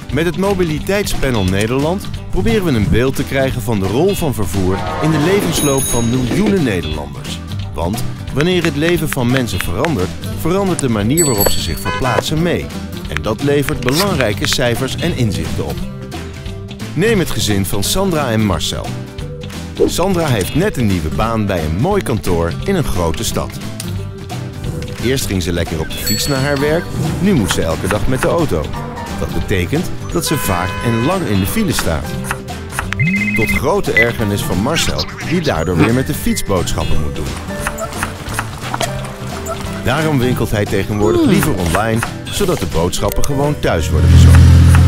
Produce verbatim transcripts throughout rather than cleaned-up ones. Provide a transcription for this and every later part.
Met het Mobiliteitspanel Nederland proberen we een beeld te krijgen van de rol van vervoer in de levensloop van miljoenen Nederlanders. Want wanneer het leven van mensen verandert, verandert de manier waarop ze zich verplaatsen mee. En dat levert belangrijke cijfers en inzichten op. Neem het gezin van Sandra en Marcel. Sandra heeft net een nieuwe baan bij een mooi kantoor in een grote stad. Eerst ging ze lekker op de fiets naar haar werk, nu moet ze elke dag met de auto. Dat betekent dat ze vaak en lang in de file staat. Tot grote ergernis van Marcel, die daardoor weer met de fiets boodschappen moet doen. Daarom winkelt hij tegenwoordig liever online, zodat de boodschappen gewoon thuis worden bezorgd.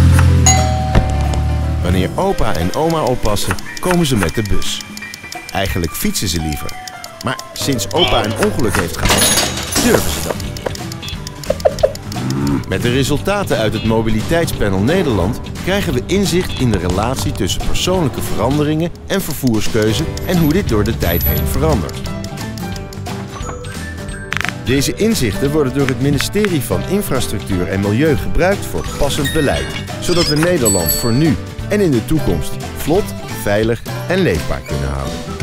Wanneer opa en oma oppassen, komen ze met de bus. Eigenlijk fietsen ze liever. Maar sinds opa een ongeluk heeft gehad, durven ze dat niet meer. Met de resultaten uit het Mobiliteitspanel Nederland krijgen we inzicht in de relatie tussen persoonlijke veranderingen en vervoerskeuze en hoe dit door de tijd heen verandert. Deze inzichten worden door het ministerie van Infrastructuur en Milieu gebruikt voor passend beleid, zodat we Nederland voor nu en in de toekomst vlot, veilig en leefbaar kunnen houden.